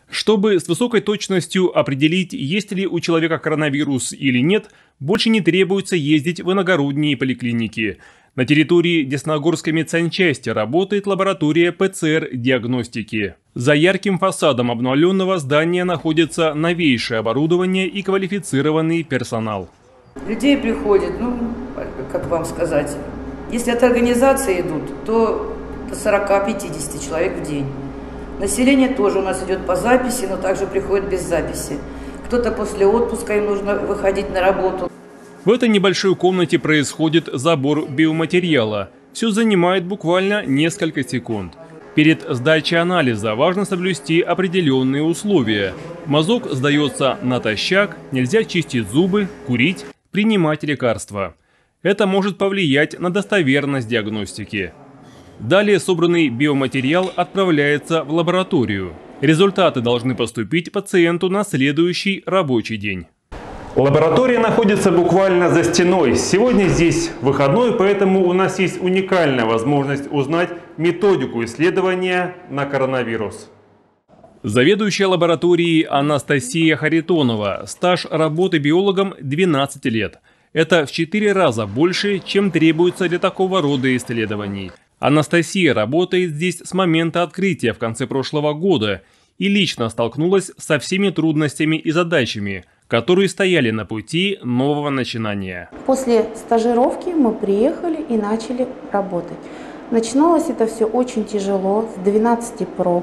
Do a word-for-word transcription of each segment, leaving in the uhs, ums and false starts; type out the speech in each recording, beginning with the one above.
Чтобы с высокой точностью определить, есть ли у человека коронавирус или нет, больше не требуется ездить в иногородние поликлиники. На территории Десногорской медсанчасти работает лаборатория пэ цэ эр-диагностики. За ярким фасадом обновленного здания находится новейшее оборудование и квалифицированный персонал. Людей приходит, ну, как вам сказать, если от организации идут, то до сорока-пятидесяти человек в день. Население тоже у нас идет по записи, но также приходит без записи. Кто-то после отпуска, им нужно выходить на работу. В этой небольшой комнате происходит забор биоматериала. Все занимает буквально несколько секунд. Перед сдачей анализа важно соблюсти определенные условия. Мазок сдается натощак, нельзя чистить зубы, курить, принимать лекарства. Это может повлиять на достоверность диагностики. Далее собранный биоматериал отправляется в лабораторию. Результаты должны поступить пациенту на следующий рабочий день. Лаборатория находится буквально за стеной. Сегодня здесь выходной, поэтому у нас есть уникальная возможность узнать методику исследования на коронавирус. Заведующая лабораторией Анастасия Харитонова. Стаж работы биологом двенадцать лет. Это в четыре раза больше, чем требуется для такого рода исследований. Анастасия работает здесь с момента открытия в конце прошлого года и лично столкнулась со всеми трудностями и задачами, которые стояли на пути нового начинания. После стажировки мы приехали и начали работать. Начиналось это все очень тяжело, с двенадцати проб.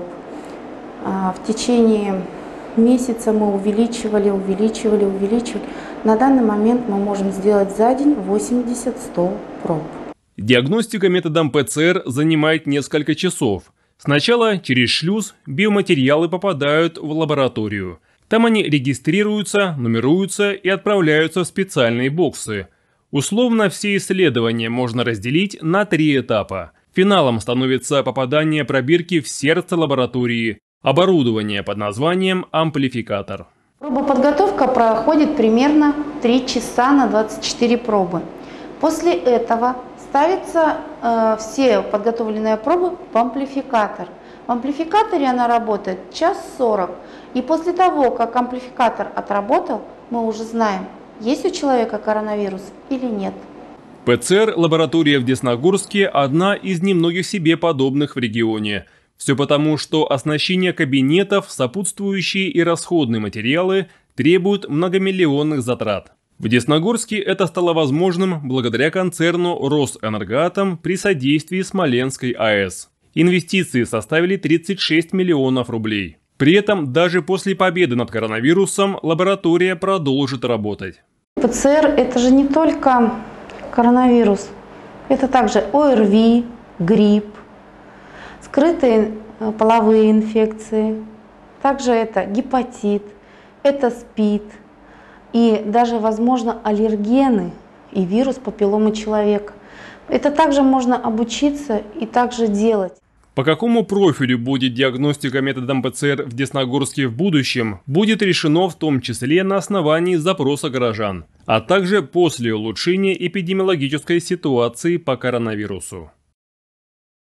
В течение месяца мы увеличивали, увеличивали, увеличивали. На данный момент мы можем сделать за день восемьдесят-сто проб. Диагностика методом пэ цэ эр занимает несколько часов. Сначала через шлюз биоматериалы попадают в лабораторию. Там они регистрируются, нумеруются и отправляются в специальные боксы. Условно все исследования можно разделить на три этапа. Финалом становится попадание пробирки в сердце лаборатории, оборудование под названием амплификатор. Пробоподготовка проходит примерно три часа на двадцать четыре пробы. После этого ставятся э, все подготовленные пробы в амплификатор. В амплификаторе она работает час сорок. И после того, как амплификатор отработал, мы уже знаем, есть у человека коронавирус или нет. пэ цэ эр-лаборатория в Десногорске – одна из немногих себе подобных в регионе. Все потому, что оснащение кабинетов, сопутствующие и расходные материалы требуют многомиллионных затрат. В Десногорске это стало возможным благодаря концерну «Росэнергоатом» при содействии Смоленской а э эс. Инвестиции составили тридцать шесть миллионов рублей. При этом даже после победы над коронавирусом лаборатория продолжит работать. пэ цэ эр – это же не только коронавирус, это также о эр ви, грипп, скрытые половые инфекции, также это гепатит, это СПИД и даже, возможно, аллергены и вирус папилломы человека. Это также можно обучиться и также делать. По какому профилю будет диагностика методом пэ цэ эр в Десногорске в будущем, будет решено в том числе на основании запроса горожан, а также после улучшения эпидемиологической ситуации по коронавирусу.